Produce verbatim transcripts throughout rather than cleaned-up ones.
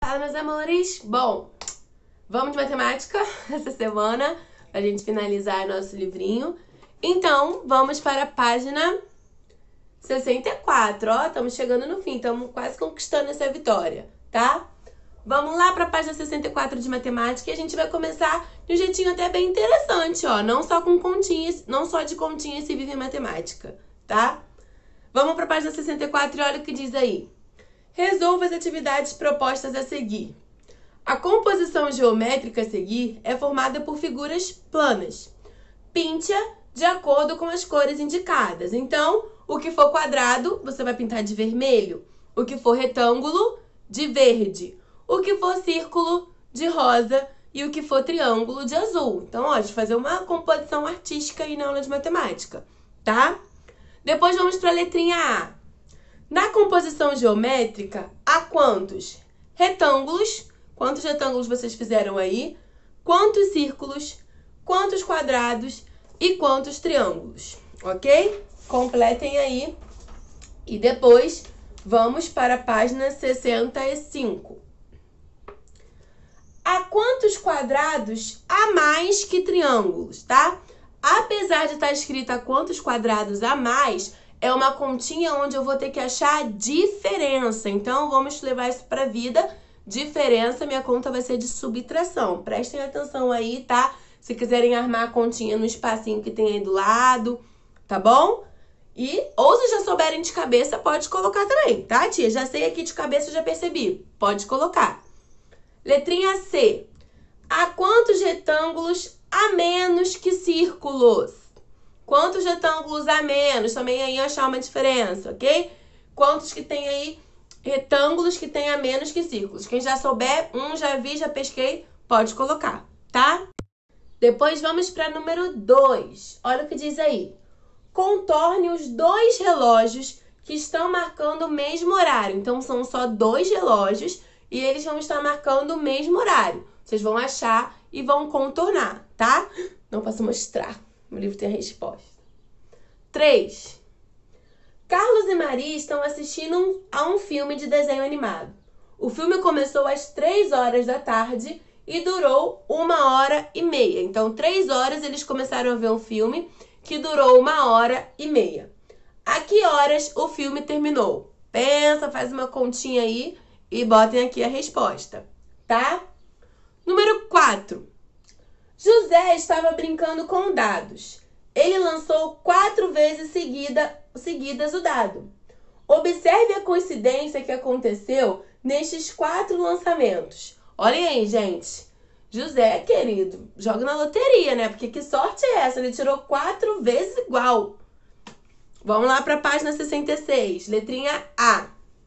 Fala, meus amores! Bom, vamos de matemática essa semana, pra gente finalizar nosso livrinho. Então, vamos para a página sessenta e quatro, ó, estamos chegando no fim, estamos quase conquistando essa vitória, tá? Vamos lá para a página sessenta e quatro de matemática e a gente vai começar de um jeitinho até bem interessante, ó, não só com continhas, não só de continhas se vive em matemática, tá? Vamos para a página sessenta e quatro e olha o que diz aí. Resolva as atividades propostas a seguir. A composição geométrica a seguir é formada por figuras planas. Pinte-a de acordo com as cores indicadas. Então, o que for quadrado, você vai pintar de vermelho. O que for retângulo, de verde. O que for círculo, de rosa. E o que for triângulo, de azul. Então, ó, de fazer uma composição artística aí na aula de matemática, tá? Depois vamos para a letrinha A. Na composição geométrica, há quantos retângulos? Quantos retângulos vocês fizeram aí? Quantos círculos? Quantos quadrados? E quantos triângulos? Ok? Completem aí. E depois, vamos para a página sessenta e cinco. Há quantos quadrados a mais que triângulos, tá? Apesar de estar escrito a quantos quadrados a mais, é uma continha onde eu vou ter que achar a diferença. Então, vamos levar isso para a vida. Diferença, minha conta vai ser de subtração. Prestem atenção aí, tá? Se quiserem armar a continha no espacinho que tem aí do lado, tá bom? E, ou se já souberem de cabeça, pode colocar também, tá, tia? Já sei aqui de cabeça, já percebi. Pode colocar. Letrinha C. Há quantos retângulos a menos que círculos? Quantos retângulos a menos? Também aí achar uma diferença, ok? Quantos que tem aí retângulos que tem a menos que círculos? Quem já souber, um já vi, já pesquei, pode colocar, tá? Depois vamos para número dois. Olha o que diz aí. Contorne os dois relógios que estão marcando o mesmo horário. Então, são só dois relógios e eles vão estar marcando o mesmo horário. Vocês vão achar e vão contornar, tá? Não posso mostrar. O livro tem a resposta. três. Carlos e Maria estão assistindo a um filme de desenho animado. O filme começou às três horas da tarde e durou uma hora e meia. Então, três horas eles começaram a ver um filme que durou uma hora e meia. A que horas o filme terminou? Pensa, faz uma continha aí e botem aqui a resposta, tá? Número quatro. José estava brincando com dados. Ele lançou quatro vezes seguida, seguidas o dado. Observe a coincidência que aconteceu nestes quatro lançamentos. Olhem aí, gente. José, querido, joga na loteria, né? Porque que sorte é essa? Ele tirou quatro vezes igual. Vamos lá para a página sessenta e seis, letrinha A.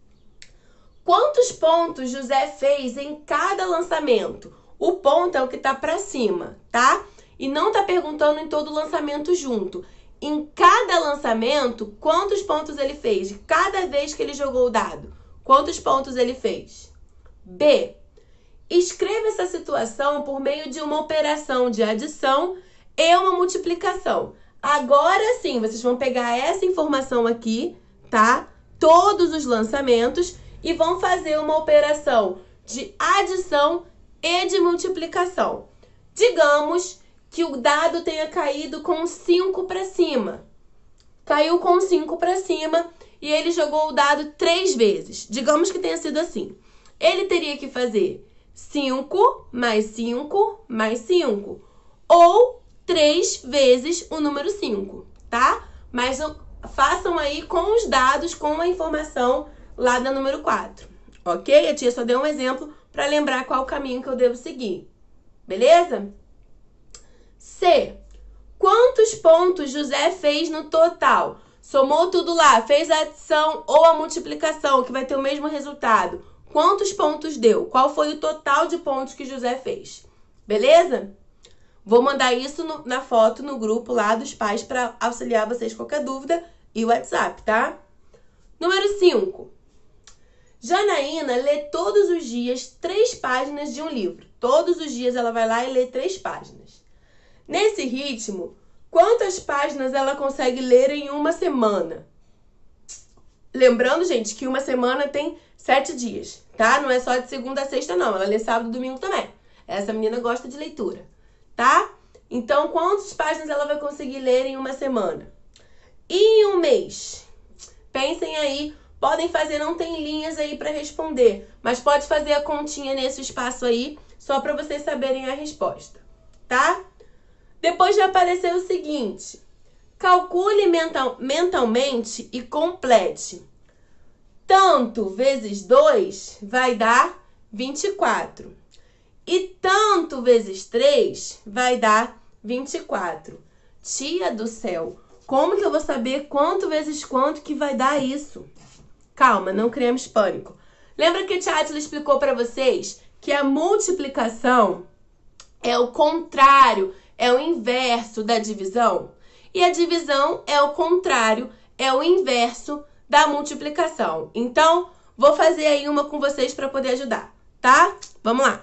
Quantos pontos José fez em cada lançamento? O ponto é o que tá para cima, tá? E não tá perguntando em todo lançamento junto. Em cada lançamento, quantos pontos ele fez? De cada vez que ele jogou o dado, quantos pontos ele fez? B. Escreva essa situação por meio de uma operação de adição e uma multiplicação. Agora sim, vocês vão pegar essa informação aqui, tá? Todos os lançamentos e vão fazer uma operação de adição e de multiplicação. Digamos que o dado tenha caído com cinco para cima. Caiu com cinco para cima e ele jogou o dado três vezes. Digamos que tenha sido assim. Ele teria que fazer cinco mais cinco mais cinco. Ou três vezes o número cinco, tá? Mas façam aí com os dados, com a informação lá da número quatro. Ok? A tia só deu um exemplo para lembrar qual o caminho que eu devo seguir. Beleza? C. Quantos pontos José fez no total? Somou tudo lá, fez a adição ou a multiplicação, que vai ter o mesmo resultado. Quantos pontos deu? Qual foi o total de pontos que José fez? Beleza? Vou mandar isso no, na foto no grupo lá dos pais para auxiliar vocês com qualquer dúvida e o WhatsApp, tá? Número cinco. Janaína lê todos os dias três páginas de um livro. Todos os dias ela vai lá e lê três páginas. Nesse ritmo, quantas páginas ela consegue ler em uma semana? Lembrando, gente, que uma semana tem sete dias, tá? Não é só de segunda a sexta, não. Ela lê sábado e domingo também. Essa menina gosta de leitura, tá? Então, quantas páginas ela vai conseguir ler em uma semana? E em um mês? Pensem aí. Podem fazer, não tem linhas aí para responder, mas pode fazer a continha nesse espaço aí, só para vocês saberem a resposta, tá? Depois vai aparecer o seguinte: calcule mental, mentalmente e complete. Tanto vezes dois vai dar vinte e quatro. E tanto vezes três vai dar vinte e quatro. Tia do céu, como que eu vou saber quanto vezes quanto que vai dar isso? Calma, não criamos pânico. Lembra que a tia Átila explicou para vocês que a multiplicação é o contrário, é o inverso da divisão? E a divisão é o contrário, é o inverso da multiplicação. Então, vou fazer aí uma com vocês para poder ajudar, tá? Vamos lá.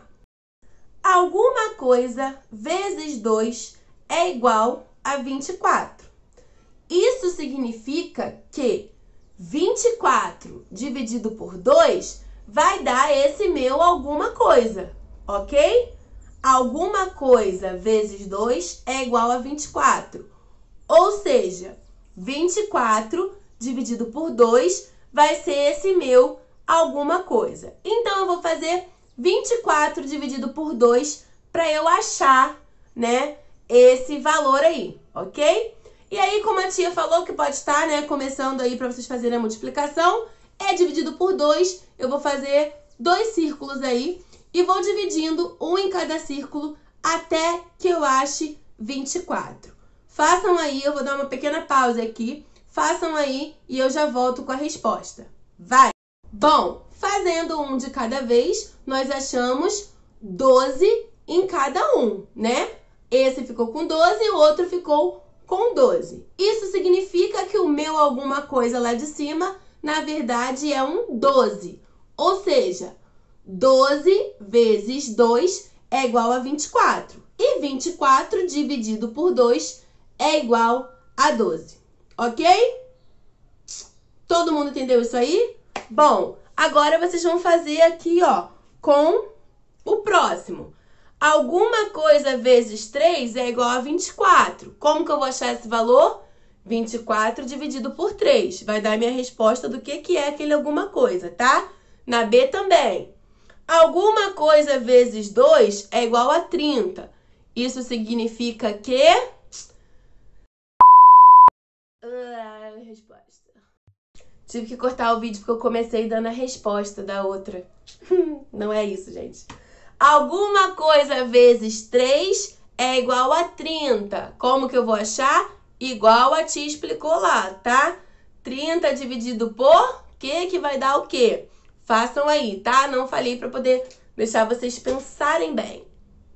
Alguma coisa vezes dois é igual a vinte e quatro. Isso significa que vinte e quatro dividido por dois vai dar esse meu alguma coisa, ok? Alguma coisa vezes dois é igual a vinte e quatro. Ou seja, vinte e quatro dividido por dois vai ser esse meu alguma coisa. Então, eu vou fazer vinte e quatro dividido por dois para eu achar, né, esse valor aí, ok? E aí, como a tia falou que pode estar, né, começando aí para vocês fazerem a multiplicação, é dividido por dois, eu vou fazer dois círculos aí e vou dividindo um em cada círculo até que eu ache vinte e quatro. Façam aí, eu vou dar uma pequena pausa aqui, façam aí e eu já volto com a resposta. Vai! Bom, fazendo um de cada vez, nós achamos doze em cada um, né? Esse ficou com doze e o outro ficou com doze. Isso significa que o meu alguma coisa lá de cima, na verdade, é um doze. Ou seja, doze vezes dois é igual a vinte e quatro. E vinte e quatro dividido por dois é igual a doze. Ok? Todo mundo entendeu isso aí? Bom, agora vocês vão fazer aqui, ó, com o próximo. Alguma coisa vezes três é igual a vinte e quatro. Como que eu vou achar esse valor? vinte e quatro dividido por três. Vai dar a minha resposta do que, que é aquele alguma coisa, tá? Na B também. Alguma coisa vezes dois é igual a trinta. Isso significa que... Uh, resposta. Tive que cortar o vídeo porque eu comecei dando a resposta da outra. Não é isso, gente. Alguma coisa vezes três é igual a trinta. Como que eu vou achar? Igual a tia explicou lá, tá? trinta dividido por que que vai dar o quê? Façam aí, tá? Não falei para poder deixar vocês pensarem bem.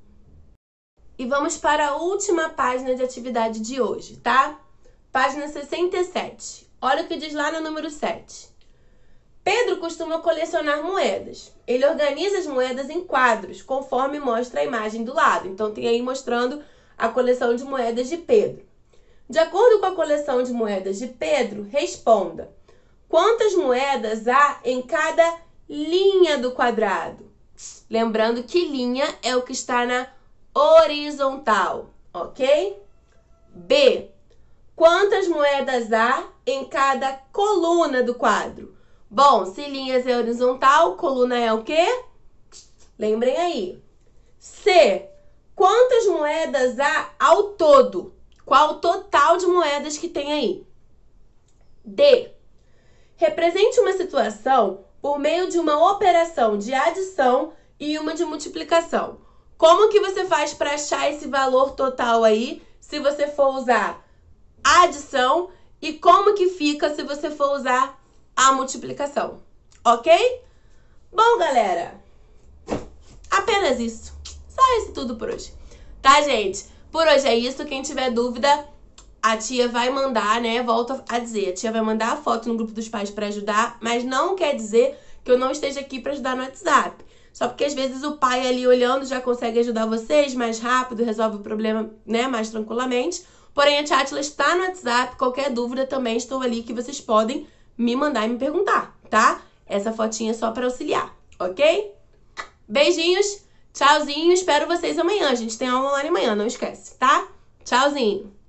E vamos para a última página de atividade de hoje, tá? Página sessenta e sete. Olha o que diz lá no número sete. Pedro costuma colecionar moedas. Ele organiza as moedas em quadros, conforme mostra a imagem do lado. Então, tem aí mostrando a coleção de moedas de Pedro. De acordo com a coleção de moedas de Pedro, responda: quantas moedas há em cada linha do quadrado? Lembrando que linha é o que está na horizontal, ok? B. Quantas moedas há em cada coluna do quadro? Bom, se linhas é horizontal, coluna é o quê? Lembrem aí. C. Quantas moedas há ao todo? Qual o total de moedas que tem aí? D. Represente uma situação por meio de uma operação de adição e uma de multiplicação. Como que você faz para achar esse valor total aí, se você for usar a adição? E como que fica se você for usar a multiplicação, ok? Bom, galera, apenas isso. Só isso tudo por hoje. Tá, gente? Por hoje é isso. Quem tiver dúvida, a tia vai mandar, né? Volto a dizer, a tia vai mandar a foto no grupo dos pais para ajudar, mas não quer dizer que eu não esteja aqui para ajudar no WhatsApp. Só porque às vezes o pai ali olhando já consegue ajudar vocês mais rápido, resolve o problema, né, mais tranquilamente. Porém, a tia Átila está no WhatsApp. Qualquer dúvida também estou ali que vocês podem me mandar e me perguntar, tá? Essa fotinha é só para auxiliar, ok? Beijinhos, tchauzinho, espero vocês amanhã. A gente tem aula online amanhã, não esquece, tá? Tchauzinho!